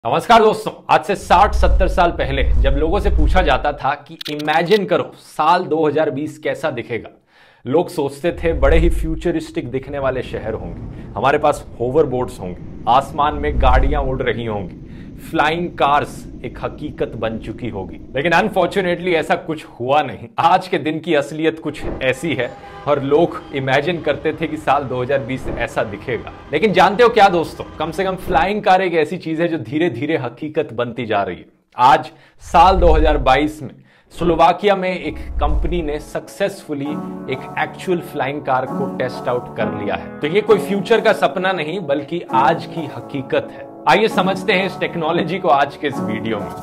नमस्कार दोस्तों। आज से 60-70 साल पहले जब लोगों से पूछा जाता था कि इमेजिन करो साल 2020 कैसा दिखेगा, लोग सोचते थे बड़े ही फ्यूचरिस्टिक दिखने वाले शहर होंगे, हमारे पास होवरबोर्ड्स होंगे, आसमान में गाड़ियां उड़ रही होंगी, फ्लाइंग कार्स एक हकीकत बन चुकी होगी। लेकिन अनफॉर्चुनेटली ऐसा कुछ हुआ नहीं। आज के दिन की असलियत कुछ ऐसी है और लोग इमेजिन करते थे कि साल 2020 ऐसा दिखेगा। लेकिन जानते हो क्या दोस्तों, कम से कम फ्लाइंग कार एक ऐसी चीज है जो धीरे धीरे हकीकत बनती जा रही है। आज साल 2022 में स्लोवाकिया में एक कंपनी ने सक्सेसफुली एक एक्चुअल फ्लाइंग कार को टेस्ट आउट कर लिया है। तो ये कोई फ्यूचर का सपना नहीं बल्कि आज की हकीकत है। आइए समझते हैं इस टेक्नोलॉजी को आज के इस वीडियो में।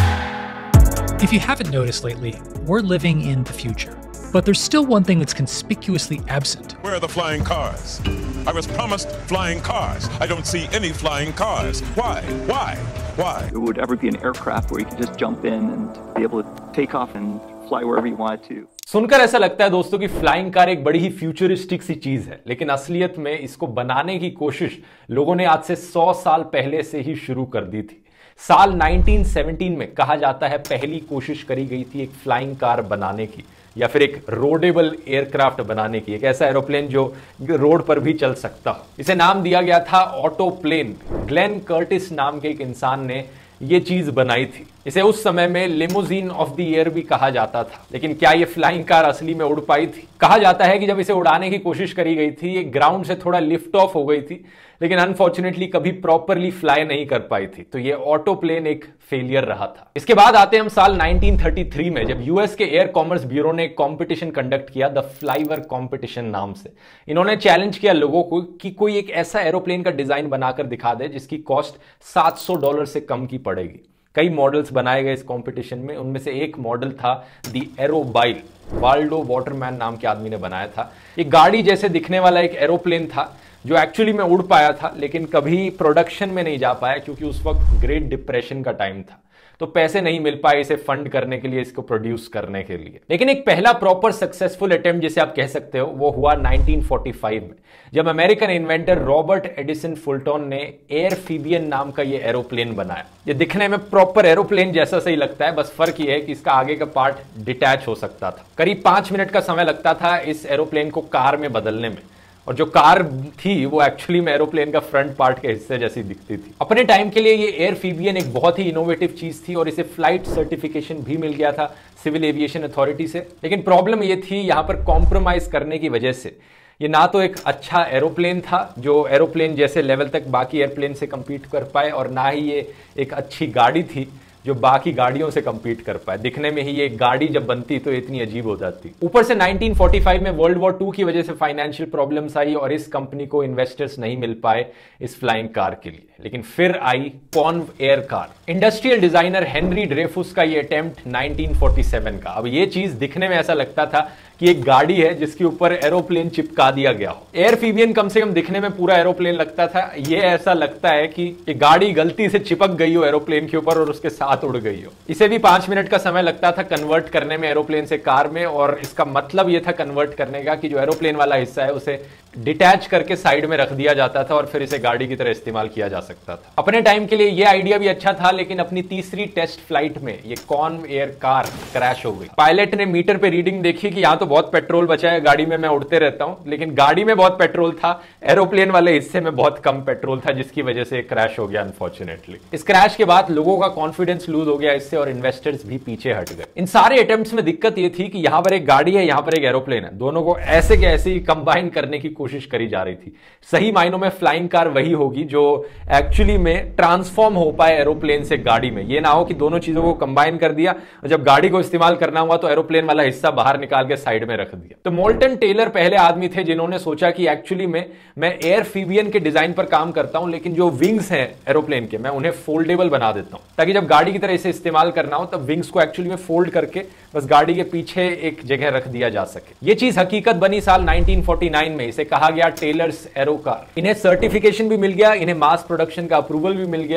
If you haven't noticed lately, we're living in the future. But there's still one thing that's conspicuously absent. Where are the flying cars? I was promised flying cars. I don't see any flying cars. Why? Why? Why? There would ever be an aircraft where you could just jump in and be able to take off and fly wherever you wanted to. सुनकर ऐसा लगता है दोस्तों कि flying car एक बड़ी ही futuristic सी चीज है, लेकिन असलियत में इसको बनाने की कोशिश लोगों ने आज से 100 साल पहले से ही शुरू कर दी थी। साल 1917 में कहा जाता है पहली कोशिश करी गई थी एक फ्लाइंग कार बनाने की, या फिर एक रोडेबल एयरक्राफ्ट बनाने की, एक ऐसा एरोप्लेन जो रोड पर भी चल सकता हो। इसे नाम दिया गया था ऑटो प्लेन। ग्लेन कर्टिस नाम के एक इंसान ने ये चीज बनाई थी। इसे उस समय में लिमोजीन ऑफ द ईयर भी कहा जाता था। लेकिन क्या ये फ्लाइंग कार असली में उड़ पाई थी? कहा जाता है कि जब इसे उड़ाने की कोशिश करी गई थी, ये ग्राउंड से थोड़ा लिफ्ट ऑफ हो गई थी, लेकिन अनफॉर्चुनेटली कभी प्रॉपरली फ्लाई नहीं कर पाई थी। तो ये ऑटो प्लेन एक फेलियर रहा था। इसके बाद आते हम साल 1933 में, जब यूएस के एयर कॉमर्स ब्यूरो ने एक कॉम्पिटिशन कंडक्ट किया, द फ्लाईवर कॉम्पिटिशन नाम से। इन्होंने चैलेंज किया लोगों को कि कोई एक ऐसा एरोप्लेन का डिजाइन बनाकर दिखा दे जिसकी कॉस्ट $700 से कम की पड़ेगी। कई मॉडल्स बनाए गए इस कंपटीशन में। उनमें से एक मॉडल था द एरोबाइल। वाल्डो वाटरमैन नाम के आदमी ने बनाया था। एक गाड़ी जैसे दिखने वाला एक एरोप्लेन था जो एक्चुअली में उड़ पाया था, लेकिन कभी प्रोडक्शन में नहीं जा पाया क्योंकि उस वक्त ग्रेट डिप्रेशन का टाइम था, तो पैसे नहीं मिल पाए इसे फंड करने के लिए, इसको प्रोड्यूस करने के लिए। लेकिन एक पहला प्रॉपर सक्सेसफुल अटेम्प्ट जिसे आप कह सकते हो वो हुआ 1945 में, जब American inventor Robert Edison Fulton ने एयरफीबियन नाम का ये एरोप्लेन बनाया। ये दिखने में प्रॉपर एरोप्लेन जैसा सही लगता है, बस फर्क ये है कि इसका आगे का पार्ट डिटैच हो सकता था। करीब 5 मिनट का समय लगता था इस एरोप्लेन को कार में बदलने में, और जो कार थी वो एक्चुअली में एरोप्लेन का फ्रंट पार्ट के हिस्से जैसी दिखती थी। अपने टाइम के लिए ये एयरफीबियन एक बहुत ही इनोवेटिव चीज थी और इसे फ्लाइट सर्टिफिकेशन भी मिल गया था सिविल एविएशन अथॉरिटी से। लेकिन प्रॉब्लम ये थी यहां पर कॉम्प्रोमाइज करने की वजह से ये ना तो एक अच्छा एरोप्लेन था जो एरोप्लेन जैसे लेवल तक बाकी एयरप्लेन से कंपीट कर पाए, और ना ही ये एक अच्छी गाड़ी थी जो बाकी गाड़ियों से कंपीट कर पाए। दिखने में ही ये गाड़ी जब बनती तो इतनी अजीब हो जाती। ऊपर से 1945 में वर्ल्ड वॉर 2 की वजह से फाइनेंशियल प्रॉब्लम्स आई और इस कंपनी को इन्वेस्टर्स नहीं मिल पाए इस फ्लाइंग कार के लिए। लेकिन फिर आई ConvAirCar. Industrial designer Henry Dreyfuss का ये अटेम्प्ट 1947 का। अब ये चीज दिखने में ऐसा लगता था कि एक गाड़ी है जिसके ऊपर एरोप्लेन चिपका दिया गया हो। एयरफीबियन कम से कम दिखने में पूरा एरोप्लेन लगता था, ये ऐसा लगता है कि गाड़ी गलती से चिपक गई हो एरोप्लेन के ऊपर और उसके साथ उड़ गई हो। इसे भी 5 मिनट का समय लगता था कन्वर्ट करने में एरोप्लेन से कार में, और इसका मतलब ये था कन्वर्ट करने का कि जो एरोप्लेन वाला हिस्सा है उसे डिटैच करके साइड में रख दिया जाता था और फिर इसे गाड़ी की तरह इस्तेमाल किया जा सकता था। अपने टाइम के लिए यह आइडिया भी अच्छा था, लेकिन अपनी तीसरी टेस्ट फ्लाइट में ये कॉन्व एयर कार क्रैश हो गई। पायलट ने मीटर पे रीडिंग देखी कि यहां तो बहुत पेट्रोल बचा है, गाड़ी में मैं उड़ते रहता हूं, लेकिन गाड़ी में बहुत पेट्रोल था, एरोप्लेन वाले हिस्से में बहुत कम पेट्रोल था, जिसकी वजह से क्रैश हो गया अनफॉर्चुनेटली। इस क्रैश के बाद लोगों का कॉन्फिडेंस लूज हो गया इससे और इन्वेस्टर्स भी पीछे हट गए। इन सारे अटेम्प्ट्स में दिक्कत यह थी कि यहां पर एक गाड़ी है, यहां पर एक एरोप्लेन है, दोनों को ऐसे के ऐसे ही कंबाइन करने की कोशिश करी जा रही थी। सही मायनों में फ्लाइंग कार वही होगी जो एक्चुअली में ट्रांसफॉर्म हो पाए एरोप्लेन से गाड़ी में। ये ना हो कि दोनों चीजों को कंबाइन कर दिया और जब गाड़ी को इस्तेमाल करना हुआ तो एरोप्लेन वाला हिस्सा बाहर निकाल के साइड में रख दिया। तो मोल्टन टेलर पहले आदमी थे जिन्होंने सोचा कि एक्चुअली में मैं एयरफीबियन के डिजाइन पर काम करता हूं, लेकिन जो विंग्स हैं एरोप्लेन के मैं उन्हें फोल्डेबल बना देता हूं, ताकि जब गाड़ी की तरह इसे इस्तेमाल करना हो तब विंग्स को एक्चुअली में फोल्ड करके बस गाड़ी के पीछे एक जगह रख दिया जा सके। ये चीज हकीकत बनी साल 1949 में। इसे कहा गया टेलर्स एरो कार। इन्हें सर्टिफिकेशन भी मिल गया, इन्हें मास प्रोडक्शन का अप्रूवल भी मिल गया,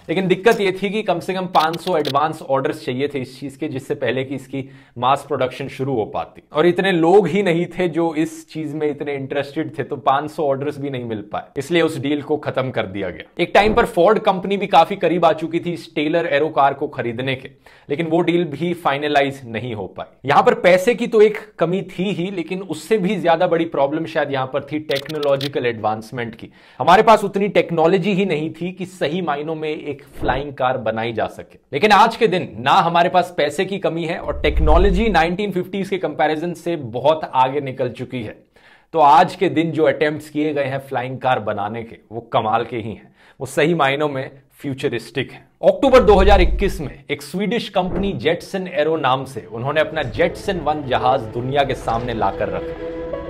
लेकिन दिक्कत ये थी कि कम से कम 500 एडवांस ऑर्डर्स चाहिए थे इस चीज के, जिससे पहले कि इसकी मास प्रोडक्शन शुरू हो पाती, और इतने लोग ही नहीं थे जो इस चीज में इतने इंटरेस्टेड थे, तो 500 ऑर्डर्स भी नहीं मिल पाए, इसलिए उस डील को खत्म कर दिया गया। एक टाइम पर फोर्ड कंपनी भी काफी करीब आ चुकी थी इस टेलर एरो कार को खरीदने के, लेकिन वो डील भी फाइनलाइज नहीं हो पाई। यहां पर पैसे की तो एक कमी थी ही, लेकिन उससे भी ज्यादा बड़ी प्रॉब्लम शायद यहां पर थी टेक्नोलॉजिकल एडवांसमेंट की। हमारे पास उतनी टेक्नोलॉजी ही नहीं थी कि सही मायनों में एक फ्लाइंग कार बनाई जा सके। लेकिन आज के दिन ना हमारे पास पैसे की कमी है और टेक्नोलॉजी 1950s के कंपैरिजन से बहुत आगे निकल चुकी है। तो आज के दिन जो अटेम्प्ट्स किए गए हैं फ्लाइंग कार बनाने के, वो कमाल के ही हैं, वो सही मायनों में फ्यूचरिस्टिक है। अक्टूबर 2021 में एक स्वीडिश कंपनी जेटसन एरो नाम से उन्होंने अपना जेटसन 1 जहाज दुनिया के सामने लाकर रखा।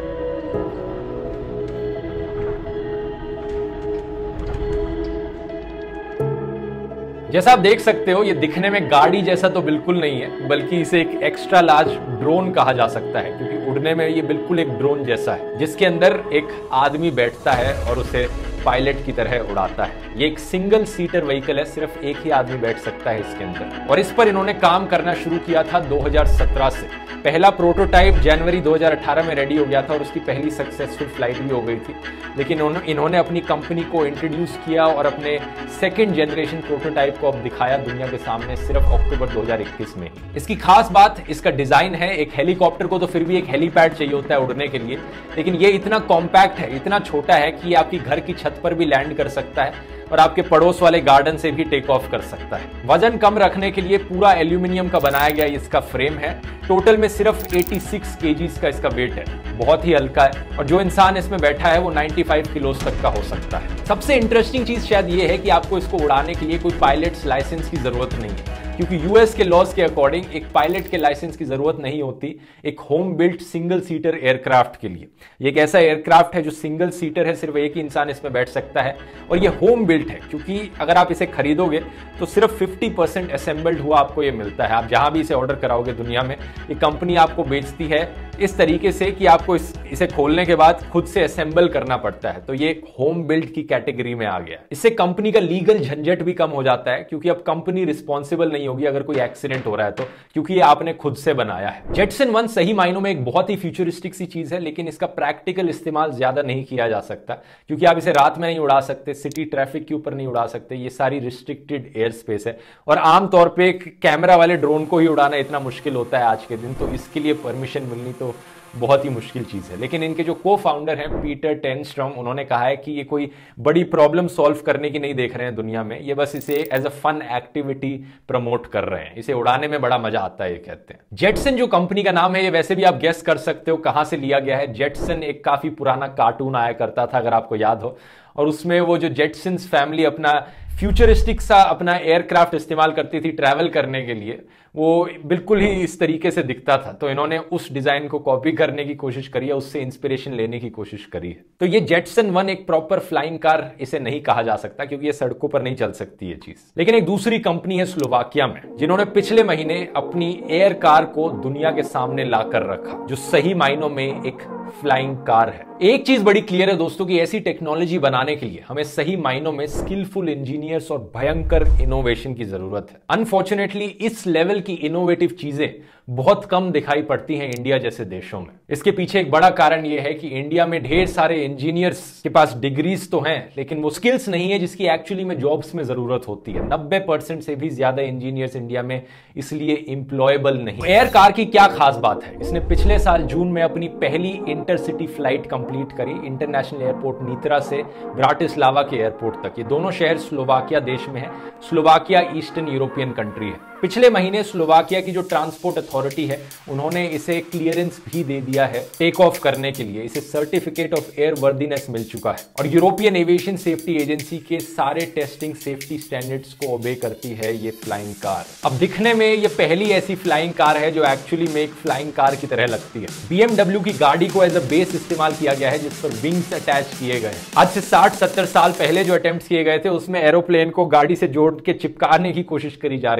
जैसा आप देख सकते हो, ये दिखने में गाड़ी जैसा तो बिल्कुल नहीं है, बल्कि इसे एक एक्स्ट्रा लार्ज ड्रोन कहा जा सकता है, क्योंकि उड़ने में ये बिल्कुल एक ड्रोन जैसा है, जिसके अंदर एक आदमी बैठता है और उसे पायलट की तरह उड़ाता है। ये एक सिंगल सीटर व्हीकल है, सिर्फ एक ही आदमी बैठ सकता है इसके अंदर, और इस पर इन्होंने काम करना शुरू किया था 2017 से। पहला प्रोटोटाइप जनवरी 2018 में रेडी हो गया था और उसकी पहली सक्सेसफुल फ्लाइट भी हो गई थी। लेकिन इन्होंने अपनी कंपनी को इंट्रोड्यूस किया और अपने सेकंड जनरेशन प्रोटोटाइप को अब दिखाया दुनिया के सामने सिर्फ अक्टूबर 2021 में। इसकी खास बात इसका डिजाइन है। एक हेलीकॉप्टर को तो फिर भी एक हेलीपैड चाहिए होता है उड़ने के लिए, लेकिन ये इतना कॉम्पैक्ट है, इतना छोटा है कि ये आपकी घर की छत पर भी लैंड कर सकता है और आपके पड़ोस वाले गार्डन से भी टेक ऑफ कर सकता है। वजन कम रखने के लिए पूरा एल्यूमिनियम का बनाया गया इसका फ्रेम है। टोटल में सिर्फ 86 kgs का इसका वेट है, बहुत ही हल्का है, और जो इंसान इसमें बैठा है वो 95 किलोज तक का हो सकता है। सबसे इंटरेस्टिंग चीज शायद ये है कि आपको इसको उड़ाने के लिए कोई पायलट्स लाइसेंस की जरूरत नहीं है, क्योंकि यूएस के लॉज के अकॉर्डिंग एक पायलट के लाइसेंस की जरूरत नहीं होती एक home built single seater aircraft के लिए। ये एक ऐसा एयरक्राफ्ट है जो सिंगल सीटर है, सिर्फ एक ही इंसान इसमें बैठ सकता है, और ये होम बिल्ट है, क्योंकि अगर आप इसे खरीदोगे तो सिर्फ 50% असेंबल्ड हुआ आपको ये मिलता है। आप जहां भी इसे ऑर्डर कराओगे दुनिया में, ये कंपनी आपको बेचती है इस तरीके से कि आपको इसे खोलने के बाद खुद से असेंबल करना पड़ता है। तो ये होम बिल्ड की कैटेगरी में आ गया। इससे कंपनी का लीगल झंझट भी कम हो जाता है, क्योंकि अब कंपनी रिस्पॉन्सिबल नहीं होगी अगर कोई एक्सीडेंट हो रहा है तो, क्योंकि ये आपने खुद से बनाया है। जेटसन 1 सही मायनों में एक बहुत ही फ्यूचरिस्टिक सी चीज है, लेकिन इसका प्रैक्टिकल इस्तेमाल ज्यादा नहीं किया जा सकता, क्योंकि आप इसे रात में नहीं उड़ा सकते, सिटी ट्रैफिक के ऊपर नहीं उड़ा सकते, ये सारी रिस्ट्रिक्टेड एयर स्पेस है, और आमतौर पर एक कैमरा वाले ड्रोन को ही उड़ाना इतना मुश्किल होता है आज के दिन, तो इसके लिए परमिशन मिलनी तो बहुत ही मुश्किल चीज है। लेकिन इनके जो को फाउंडर हैं पीटर टेनस्ट्रॉम, उन्होंने कहा है कि ये कोई बड़ी प्रॉब्लम सॉल्व करने की नहीं देख रहे हैं दुनिया में, ये बस इसे as a fun activity promote कर रहे हैं, इसे उड़ाने में बड़ा मजा आता है ये कहते हैं। जेटसन जो कंपनी का नाम है, ये वैसे भी आप गेस कर सकते हो कहां से लिया गया है। जेटसन एक काफी पुराना कार्टून आया करता था, अगर आपको याद हो, और उसमें वो जो जेटसन्स फैमिली अपना फ्यूचरिस्टिक सा अपना एयरक्राफ्ट इस्तेमाल करती थी ट्रैवल करने के लिए, वो बिल्कुल ही इस तरीके से दिखता था, तो इन्होंने उस डिजाइन को कॉपी करने की कोशिश करी है, उससे इंस्पिरेशन लेने की कोशिश करी है। तो ये जेटसन 1 एक प्रॉपर फ्लाइंग कार इसे नहीं कहा जा सकता, क्योंकि ये सड़कों पर नहीं चल सकती ये चीज। लेकिन एक दूसरी कंपनी है स्लोवाकिया में, जिन्होंने पिछले महीने अपनी एयर कार को दुनिया के सामने लाकर रखा, जो सही मायनों में एक फ्लाइंग कार है। एक चीज बड़ी क्लियर है दोस्तों कि ऐसी टेक्नोलॉजी बनाने के लिए हमें सही मायनों में स्किलफुल इंजीनियर्स और भयंकर इनोवेशन की जरूरत है। अनफॉर्चुनेटली इस लेवल की इनोवेटिव चीजें बहुत कम दिखाई पड़ती हैं इंडिया जैसे देशों में। इसके पीछे एक बड़ा कारण यह है कि इंडिया में ढेर सारे इंजीनियर्स के पास डिग्रीज तो हैं, लेकिन वो स्किल्स नहीं है जिसकी एक्चुअली में जॉब्स में जरूरत होती है। 90% से भी ज्यादा इंजीनियर्स इंडिया में इसलिए इंप्लॉयबल नहीं। एयर कार की क्या खास बात है, इसने पिछले साल जून में अपनी पहली इंटरसिटी फ्लाइट कंप्लीट करी, इंटरनेशनल एयरपोर्ट नीत्रा से ब्राटिस्लावा के एयरपोर्ट तक। ये दोनों शहर स्लोवाकिया देश में है। स्लोवाकिया ईस्टर्न यूरोपियन कंट्री है। पिछले महीने स्लोवाकिया की जो ट्रांसपोर्ट अथॉरिटी है, उन्होंने इसे क्लियरेंस भी दे दिया है टेक ऑफ करने के लिए। इसे सर्टिफिकेट ऑफ एयर वर्दीनेस मिल चुका है, और यूरोपियन एविएशन सेफ्टी एजेंसी के सारे टेस्टिंग सेफ्टी स्टैंडर्ड्स को ओबे करती है ये फ्लाइंग कार। अब दिखने में ये पहली ऐसी फ्लाइंग कार है जो एक्चुअली में एक फ्लाइंग कार की तरह लगती है। BMW की गाड़ी को एज अ बेस इस्तेमाल किया गया है, जिस पर विंग्स अटैच किए गए। आज से 60-70 साल पहले जो अटेम्प्ट किए गए थे, उसमें एरोप्लेन को गाड़ी से जोड़ के चिपकाने की कोशिश करी जा रही थी,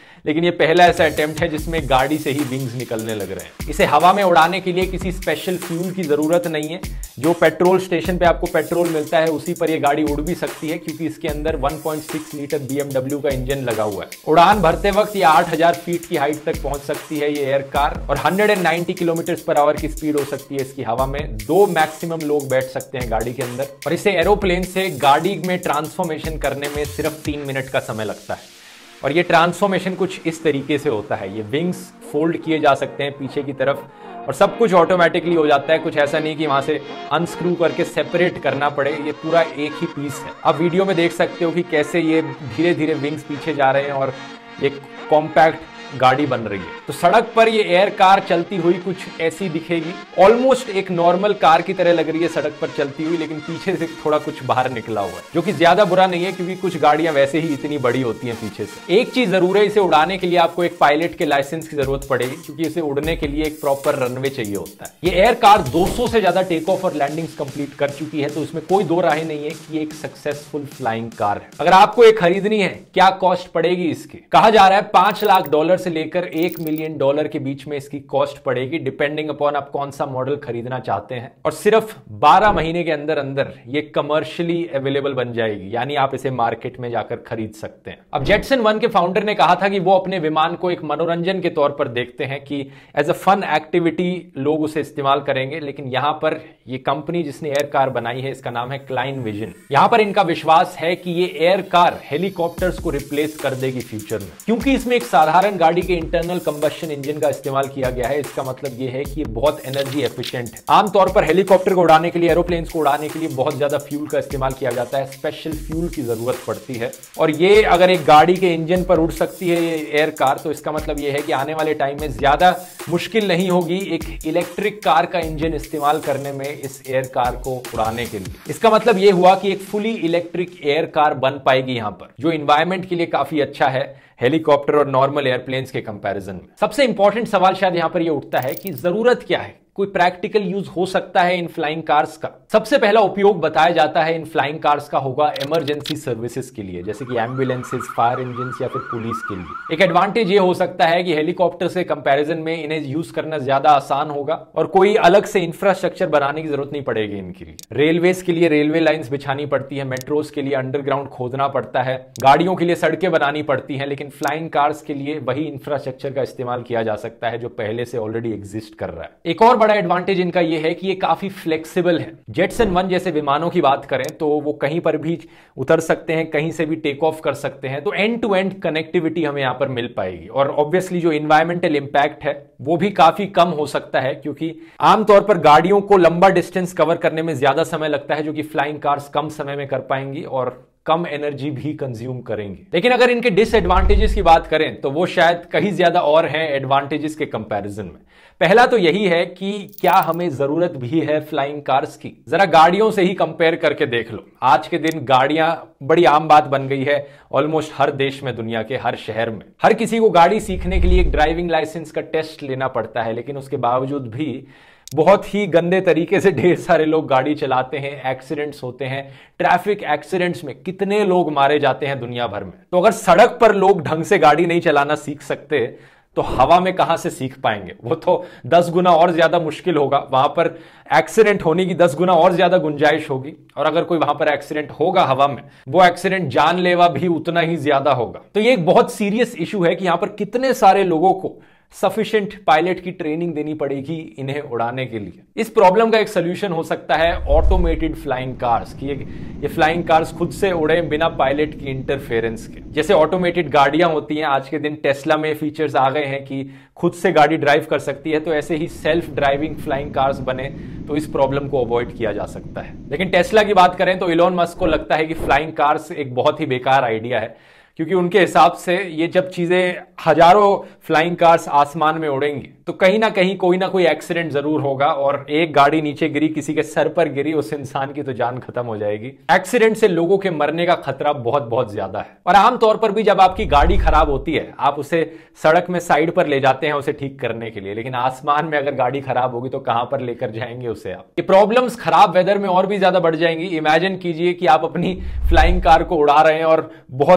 लेकिन ये पहला ऐसा अटेम्प्ट है जिसमें गाड़ी से ही विंग्स निकलने लग रहे हैं। इसे हवा में उड़ाने के लिए किसी स्पेशल फ्यूल की जरूरत नहीं है। जो पेट्रोल स्टेशन पे आपको पेट्रोल मिलता है उसी पर ये गाड़ी उड़ भी सकती है, क्योंकि इसके अंदर 1.6 लीटर BMW का इंजन लगा हुआ है। उड़ान भरते वक्त ये 8000 फीट की हाइट तक पहुंच सकती है ये एयर कार, और 190 किलोमीटर पर आवर की स्पीड हो सकती है इसकी हवा में। 2 मैक्सिमम लोग बैठ सकते हैं गाड़ी के अंदर, और इसे एरोप्लेन से गाड़ी में ट्रांसफॉर्मेशन करने में सिर्फ 3 मिनट का समय लगता है। और ये ट्रांसफॉर्मेशन कुछ इस तरीके से होता है, ये विंग्स फोल्ड किए जा सकते हैं पीछे की तरफ, और सब कुछ ऑटोमेटिकली हो जाता है। कुछ ऐसा नहीं कि वहां से अनस्क्रू करके सेपरेट करना पड़े, ये पूरा एक ही पीस है। आप वीडियो में देख सकते हो कि कैसे ये धीरे धीरे विंग्स पीछे जा रहे हैं और एक कॉम्पैक्ट गाड़ी बन रही है। तो सड़क पर ये एयर कार चलती हुई कुछ ऐसी दिखेगी, ऑलमोस्ट एक नॉर्मल कार की तरह लग रही है सड़क पर चलती हुई, लेकिन पीछे से थोड़ा कुछ बाहर निकला हुआ है, जो कि ज्यादा बुरा नहीं है क्योंकि कुछ गाड़ियां वैसे ही इतनी बड़ी होती हैं पीछे से। एक चीज जरूर है, इसे उड़ाने के लिए आपको एक पायलट के लाइसेंस की जरूरत पड़ेगी, क्योंकि इसे उड़ने के लिए एक प्रॉपर रनवे चाहिए होता है। ये एयर कार 200 से ज्यादा टेक ऑफ और लैंडिंग्स कंप्लीट कर चुकी है, तो इसमें कोई दो राहें नहीं है कि ये एक सक्सेसफुल फ्लाइंग कार है। अगर आपको ये खरीदनी है, क्या कॉस्ट पड़ेगी इसकी? कहा जा रहा है $5 लाख से लेकर $1 मिलियन के बीच में इसकी कॉस्ट पड़ेगी, डिपेंडिंग अपॉन आप कौन सा मॉडल खरीदना चाहते हैं। और सिर्फ 12 महीने के अंदर अंदर ये कमर्शियली अवेलेबल बन जाएगी, यानी आप इसे मार्केट में जाकर खरीद सकते हैं। अब जेटसन 1 के फाउंडर ने कहा था कि वो अपने विमान को एक मनोरंजन के तौर पर देखते हैं, कि एज अ फन एक्टिविटी लोग उसे इस्तेमाल करेंगे। लेकिन यहां पर ये कंपनी जिसने एयर कार बनाई है, इसका नाम है क्लाइन विजन, यहां पर इनका विश्वास है कि ये एयर कार हेलीकॉप्टर्स को रिप्लेस कर देगी फ्यूचर में, क्योंकि इसमें एक साधारण गाड़ी के इंटरनल कंबशन इंजन का इस्तेमाल किया गया है। इसका मतलब यह है कि ये बहुत एनर्जी एफिशिएंट है। आमतौर पर हेलीकॉप्टर को उड़ाने के लिए, एरोप्लेन्स को उड़ाने के लिए बहुत ज्यादा फ्यूल का इस्तेमाल किया जाता है, स्पेशल फ्यूल की जरूरत पड़ती है। और ये अगर एक गाड़ी के इंजन पर उड़ सकती है ये एयर कार, तो इसका मतलब यह है कि आने वाले टाइम में ज्यादा मुश्किल नहीं होगी एक इलेक्ट्रिक कार का इंजन इस्तेमाल करने में इस एयर कार को उड़ाने के लिए। इसका मतलब यह हुआ कि एक फुली इलेक्ट्रिक एयर कार बन पाएगी यहां पर, जो इन्वायरमेंट के लिए काफी अच्छा है हेलीकॉप्टर और नॉर्मल एयरप्लेन्स के कंपैरिजन में। सबसे इंपॉर्टेंट सवाल शायद यहां पर यह उठता है कि जरूरत क्या है, कोई प्रैक्टिकल यूज हो सकता है इन फ्लाइंग कार्स का? सबसे पहला उपयोग बताया जाता है इन फ्लाइंग कार्स का होगा इमरजेंसी सर्विसेज के लिए, जैसे कि एम्बुलेंसेज, फायर इंजन या फिर पुलिस के लिए। एक एडवांटेज ये हो सकता है कि हेलीकॉप्टर से कंपैरिजन में इन्हें यूज करना ज्यादा आसान होगा, और कोई अलग से इंफ्रास्ट्रक्चर बनाने की जरूरत नहीं पड़ेगी इनके लिए। रेलवेज के लिए रेलवे लाइंस बिछानी पड़ती है, मेट्रोज के लिए अंडरग्राउंड खोदना पड़ता है, गाड़ियों के लिए सड़कें बनानी पड़ती हैं, लेकिन फ्लाइंग कार्स के लिए वही इंफ्रास्ट्रक्चर का इस्तेमाल किया जा सकता है जो पहले से ऑलरेडी एग्जिस्ट कर रहा है। एक और बड़ा एडवांटेज इनका यह है कि ये काफी फ्लेक्सिबल है। जेटसन 1 जैसे विमानों की बात करें तो वो कहीं पर भी उतर सकते हैं, कहीं से भी टेक ऑफ कर सकते हैं, तो एंड टू एंड कनेक्टिविटी हमें यहां पर मिल पाएगी। और ऑब्वियसली जो इन्वायरमेंटल इंपैक्ट है वो भी काफी कम हो सकता है, क्योंकि आमतौर पर गाड़ियों को लंबा डिस्टेंस कवर करने में ज्यादा समय लगता है, जो कि फ्लाइंग कार्स कम समय में कर पाएंगी और कम एनर्जी भी कंज्यूम करेंगे। लेकिन अगर इनके डिसएडवांटेजेस की बात करें तो वो शायद कहीं ज्यादा और हैं एडवांटेजेस के कंपैरिजन में। पहला तो यही है कि क्या हमें जरूरत भी है फ्लाइंग कार्स की? जरा गाड़ियों से ही कंपेयर करके देख लो। आज के दिन गाड़ियां बड़ी आम बात बन गई है ऑलमोस्ट हर देश में, दुनिया के हर शहर में। हर किसी को गाड़ी सीखने के लिए एक ड्राइविंग लाइसेंस का टेस्ट लेना पड़ता है, लेकिन उसके बावजूद भी बहुत ही गंदे तरीके से ढेर सारे लोग गाड़ी चलाते हैं, एक्सीडेंट्स होते हैं। ट्रैफिक एक्सीडेंट्स में कितने लोग मारे जाते हैं दुनिया भर में। तो अगर सड़क पर लोग ढंग से गाड़ी नहीं चलाना सीख सकते तो हवा में कहां से सीख पाएंगे? वो तो 10 गुना और ज्यादा मुश्किल होगा, वहां पर एक्सीडेंट होने की 10 गुना और ज्यादा गुंजाइश होगी। और अगर कोई वहां पर एक्सीडेंट होगा हवा में, वो एक्सीडेंट जानलेवा भी उतना ही ज्यादा होगा। तो ये एक बहुत सीरियस इशू है कि यहां पर कितने सारे लोगों को सफिशिएंट पायलट की ट्रेनिंग देनी पड़ेगी इन्हें उड़ाने के लिए। इस प्रॉब्लम का एक सोल्यूशन हो सकता है ऑटोमेटेड फ्लाइंग कार्स, कि ये फ्लाइंग कार्स खुद से उड़े बिना पायलट की इंटरफेरेंस के। जैसे ऑटोमेटेड गाड़ियां होती हैं आज के दिन, टेस्ला में फीचर्स आ गए हैं कि खुद से गाड़ी ड्राइव कर सकती है, तो ऐसे ही सेल्फ ड्राइविंग फ्लाइंग कार्स बने तो इस प्रॉब्लम को अवॉइड किया जा सकता है। लेकिन टेस्ला की बात करें तो इलॉन मस्क को लगता है कि फ्लाइंग कार्स एक बहुत ही बेकार आइडिया है, क्योंकि उनके हिसाब से ये जब चीजें हजारों फ्लाइंग कार्स आसमान में उड़ेंगी तो कहीं ना कहीं कोई ना कोई एक्सीडेंट जरूर होगा, और एक गाड़ी नीचे गिरी, किसी के सर पर गिरी, उस इंसान की तो जान खत्म हो जाएगी। एक्सीडेंट से लोगों के मरने का खतरा बहुत बहुत ज्यादा है। और आमतौर पर भी जब आपकी गाड़ी खराब होती है, आप उसे सड़क में साइड पर ले जाते हैं उसे ठीक करने के लिए, लेकिन आसमान में अगर गाड़ी खराब होगी तो कहां पर लेकर जाएंगे उसे आप? ये प्रॉब्लम्स खराब वेदर में और भी ज्यादा बढ़ जाएंगी। इमेजिन कीजिए कि आप अपनी फ्लाइंग कार को उड़ा रहे हैं और बहुत तेज हवा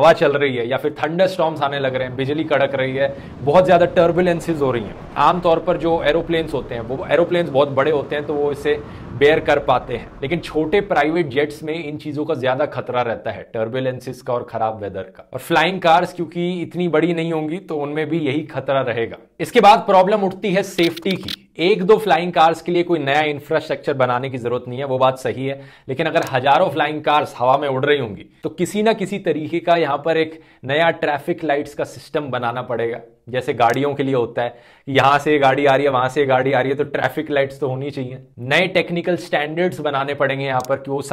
हवा चल रही है या फिर थंडर स्टॉर्म्स आने लग रहे हैं, बिजली कड़क रही है, बहुत ज्यादा टर्बुलेंसेस हो रही हैं। आमतौर पर जो एरोप्लेन्स होते हैं वो एरोप्लेन्स बहुत बड़े होते हैं तो वो इसे बेयर कर पाते हैं, लेकिन छोटे प्राइवेट जेट्स में इन चीजों का ज्यादा खतरा रहता है, टर्बुलेंसेस का और खराब वेदर का। और फ्लाइंग कार्स क्योंकि इतनी बड़ी नहीं होंगी तो उनमें भी यही खतरा रहेगा। इसके बाद प्रॉब्लम उठती है सेफ्टी की। एक दो फ्लाइंग कार्स के लिए कोई नया इंफ्रास्ट्रक्चर बनाने की जरूरत नहीं है, वो बात सही है, लेकिन अगर हजारों फ्लाइंग कार्स हवा में उड़ रही होंगी तो किसी ना किसी तरीके का यहां पर एक नया ट्रैफिक लाइट्स का सिस्टम बनाना पड़ेगा। जैसे गाड़ियों के लिए होता है, यहां से गाड़ी आ रही है, वहां से गाड़ी आ रही है, तो ट्रैफिक लाइट्स तो होनी चाहिए। नए टेक्निकल स्टैंडर्ड्स बनाने पड़ेंगे यहां पर कि वो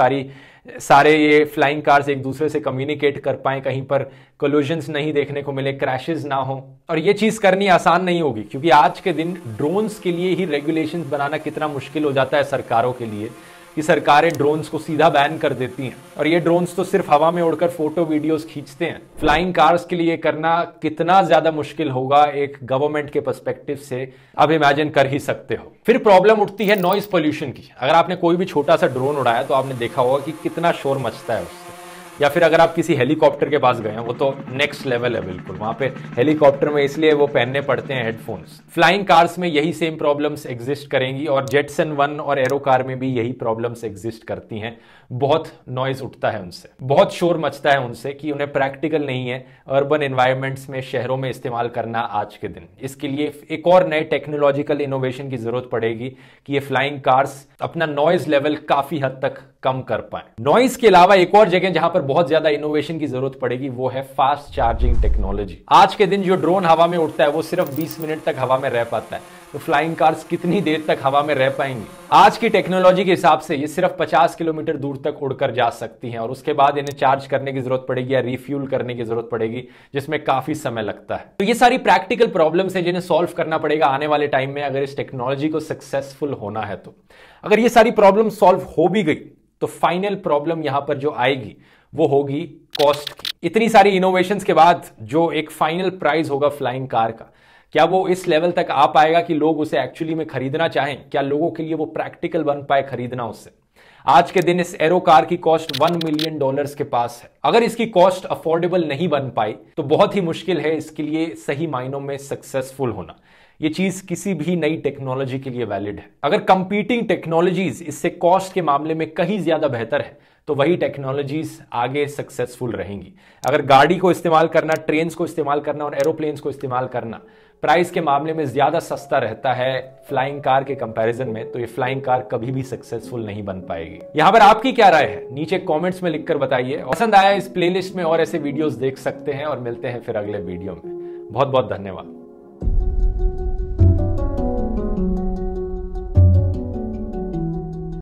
सारे ये फ्लाइंग कार्स एक दूसरे से कम्युनिकेट कर पाए, कहीं पर कोलिजन्स नहीं देखने को मिले, क्रैशेस ना हो। और ये चीज करनी आसान नहीं होगी क्योंकि आज के दिन ड्रोन्स के लिए ही रेगुलेशंस बनाना कितना मुश्किल हो जाता है सरकारों के लिए कि सरकारें ड्रोन्स को सीधा बैन कर देती हैं और ये ड्रोन्स तो सिर्फ हवा में उड़कर फोटो वीडियोस खींचते हैं। फ्लाइंग कार्स के लिए करना कितना ज्यादा मुश्किल होगा एक गवर्नमेंट के पर्सपेक्टिव से अब इमेजिन कर ही सकते हो। फिर प्रॉब्लम उठती है नॉइज पोल्यूशन की। अगर आपने कोई भी छोटा सा ड्रोन उड़ाया तो आपने देखा होगा कि कितना शोर मचता है उससे, या फिर अगर आप किसी हेलीकॉप्टर के पास गए हैं, वो तो नेक्स्ट लेवल है बिल्कुल। वहां पे हेलीकॉप्टर में इसलिए वो पहनने पड़ते हैं हेडफोन्स। फ्लाइंग कार्स में यही सेम प्रॉब्लम्स एग्जिस्ट करेंगी और जेटसन 1 और एरो कार में भी यही प्रॉब्लम्स एग्जिस्ट करती हैं। बहुत नॉइज उठता है उनसे, बहुत शोर मचता है उनसे कि उन्हें प्रैक्टिकल नहीं है अर्बन एनवायरमेंट्स में, शहरों में इस्तेमाल करना आज के दिन। इसके लिए एक और नए टेक्नोलॉजिकल इनोवेशन की जरूरत पड़ेगी कि ये फ्लाइंग कार्स अपना नॉइज लेवल काफी हद तक कम कर पाए। नॉइज के अलावा एक और जगह जहां पर बहुत ज्यादा इनोवेशन की जरूरत पड़ेगी वो है फास्ट चार्जिंग टेक्नोलॉजी। आज के दिन जो ड्रोन हवा में उड़ता है वो सिर्फ 20 मिनट तक हवा में रह पाता है, तो फ्लाइंग कार्स कितनी देर तक हवा में रह पाएंगी? आज की टेक्नोलॉजी के हिसाब से ये सिर्फ 50 किलोमीटर दूर तक उड़कर जा सकती हैं और उसके बाद इन्हें चार्ज करने की जरूरत पड़ेगी या रिफ्यूल करने की जरूरत पड़ेगी, जिसमें काफी समय लगता है। तो ये सारी प्रैक्टिकल प्रॉब्लम्स है जिन्हें सॉल्व करना पड़ेगा आने वाले टाइम में अगर इस टेक्नोलॉजी को सक्सेसफुल होना है तो। अगर ये सारी प्रॉब्लम सॉल्व हो भी गई तो फाइनल प्रॉब्लम यहां पर जो आएगी वो होगी कॉस्ट की। इतनी सारी इनोवेशंस के बाद जो एक फाइनल प्राइस होगा फ्लाइंग कार का, क्या वो इस लेवल तक आ पाएगा कि लोग उसे एक्चुअली में खरीदना चाहें? क्या लोगों के लिए वो प्रैक्टिकल बन पाए खरीदना उससे? आज के दिन इस एरो कार की कॉस्ट $1 मिलियन के पास है। अगर इसकी कॉस्ट अफोर्डेबल नहीं बन पाई तो बहुत ही मुश्किल है इसके लिए सही मायनों में सक्सेसफुल होना। ये चीज किसी भी नई टेक्नोलॉजी के लिए वैलिड है। अगर कंपीटिंग टेक्नोलॉजीज इससे कॉस्ट के मामले में कहीं ज्यादा बेहतर है तो वही टेक्नोलॉजीज आगे सक्सेसफुल रहेंगी। अगर गाड़ी को इस्तेमाल करना, ट्रेन को इस्तेमाल करना और एरोप्लेन्स को इस्तेमाल करना प्राइस के मामले में ज्यादा सस्ता रहता है फ्लाइंग कार के कंपैरिजन में, तो ये फ्लाइंग कार कभी भी सक्सेसफुल नहीं बन पाएगी। यहां पर आपकी क्या राय है नीचे कमेंट्स में लिखकर बताइए। पसंद आया इस प्लेलिस्ट में और ऐसे वीडियोस देख सकते हैं और मिलते हैं फिर अगले वीडियो में। बहुत बहुत धन्यवाद।